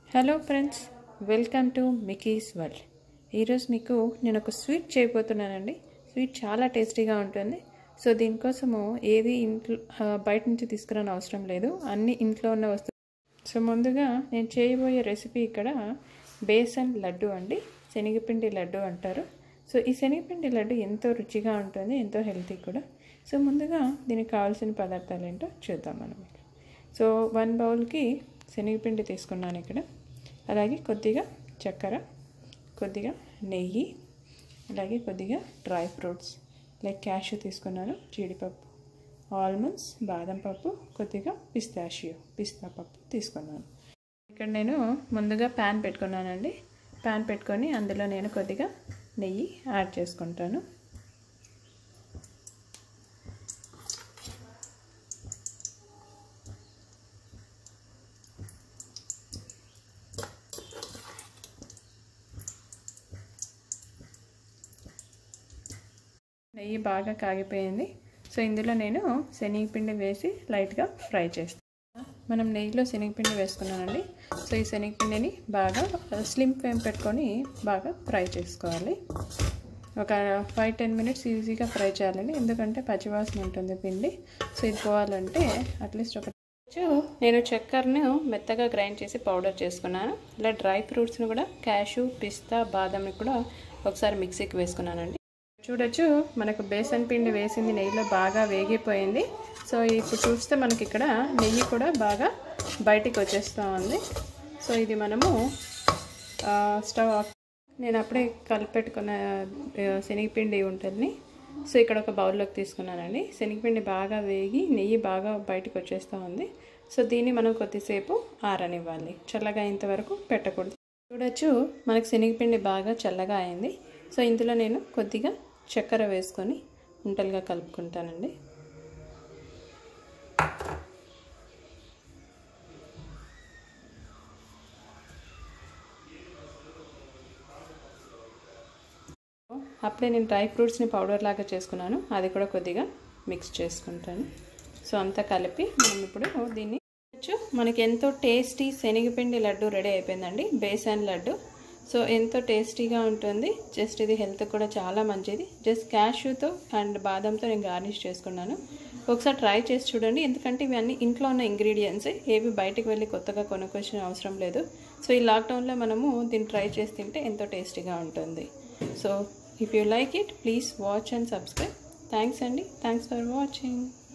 Hello friends, welcome to Mickey's world. ఈరోజు మీకు నేను ఒక స్వీట్ చేయబోతున్నానండి. స్వీట్ చాలా టేస్టీగా ఉంటుంది. సో దీనికోసము ఏది ఇంట్లో బయట నుంచి తీసుకురాని అవసరం లేదు, అన్ని ఇంట్లో ఉన్న వస్తువులు. సో ముందుగా నేను చేయబోయే రెసిపీ ఇక్కడ బేసన్ లడ్డు అండి, శనగపిండి లడ్డు అంటారు. సో ఈ శనగపిండి లడ్డు ఎంతో రుచిగా ఉంటుంది, ఎంతో హెల్తీ కూడా. సో ముందుగా దీనికి కావాల్సిన పదార్థాలు ఏంటో చూద్దాం మనం. సో 1 బౌల్కి శనగపిండి తీసుకున్నాను ఇక్కడ. అలాగే కొద్దిగా చక్కెర, కొద్దిగా నెయ్యి, అలాగే కొద్దిగా డ్రై ఫ్రూట్స్ లైక్ క్యాష్యూ తీసుకున్నాను, జీడిపప్పు, ఆల్మండ్స్, బాదం పప్పు, కొద్దిగా పిస్తా పప్పు తీసుకున్నాను. ఇక్కడ నేను ముందుగా ప్యాన్ పెట్టుకున్నానండి. ప్యాన్ పెట్టుకొని అందులో నేను కొద్దిగా నెయ్యి యాడ్ చేసుకుంటాను. నెయ్యి బాగా కాగిపోయింది. సో ఇందులో నేను శనగపిండి వేసి లైట్గా ఫ్రై చేస్తాను. మనం నెయ్యిలో శనగపిండి వేసుకున్నానండి. సో ఈ శనగపిండిని బాగా స్లిమ్ ఫ్లేమ్ పెట్టుకొని బాగా ఫ్రై చేసుకోవాలి. ఒక 5-10 మినిట్స్ ఈజీగా ఫ్రై చేయాలండి, ఎందుకంటే పచ్చివాసన ఉంటుంది పిండి. సో ఇది పోవాలంటే అట్లీస్ట్ నేను చక్కెరను మెత్తగా గ్రైండ్ చేసి పౌడర్ చేసుకున్నాను. ఇలా డ్రై ఫ్రూట్స్ని కూడా క్యాష్యూ, పిస్తా, బాదంని కూడా ఒకసారి మిక్సీకి వేసుకున్నానండి. చూడొచ్చు, మనకు బేసన్ పిండి వేసింది నెయ్యిలో బాగా వేగిపోయింది. సో ఇప్పుడు చూస్తే మనకి ఇక్కడ నెయ్యి కూడా బాగా బయటికి వచ్చేస్తూ ఉంది. సో ఇది మనము స్టవ్ ఆఫ్. నేను అప్పుడే కలిపెట్టుకున్న శనగపిండి ఉంటుంది. సో ఇక్కడ ఒక బౌల్లోకి తీసుకున్నానండి. శనగపిండి బాగా వేగి నెయ్యి బాగా బయటకు వచ్చేస్తూ ఉంది. సో దీన్ని మనం కొద్దిసేపు ఆరనివ్వాలి, చల్లగా ఇంతవరకు పెట్టకూడదు. చూడొచ్చు, మనకు శనగపిండి బాగా చల్లగా అయింది. సో ఇందులో నేను కొద్దిగా చక్కెర వేసుకొని ఉంటలుగా కలుపుకుంటానండి. అప్పుడే నేను డ్రై ఫ్రూట్స్ని పౌడర్ లాగా చేసుకున్నాను, అది కూడా కొద్దిగా మిక్స్ చేసుకుంటాను. సో అంతా కలిపి మనం ఇప్పుడు దీన్ని మనకి ఎంతో టేస్టీ శనగపిండి లడ్డు రెడీ అయిపోయిందండి, బేసన్ లడ్డు. సో ఎంతో టేస్టీగా ఉంటుంది. జస్ట్ ఇది హెల్త్ కూడా చాలా మంచిది. జస్ట్ క్యాష్యూతో అండ్ బాదంతో నేను గార్నిష్ చేసుకున్నాను. ఒకసారి ట్రై చేసి చూడండి, ఎందుకంటే ఇవన్నీ ఇంట్లో ఉన్న ఇంగ్రీడియంట్స్, ఏవి బయటకు వెళ్ళి కొత్తగా కొనుక్కొచ్చిన అవసరం లేదు. సో ఈ లాక్డౌన్లో మనము దీన్ని ట్రై చేసి తింటే ఎంతో టేస్టీగా ఉంటుంది. So if you like it, please watch and subscribe. Thanks అండి, థ్యాంక్స్ ఫర్ వాచింగ్.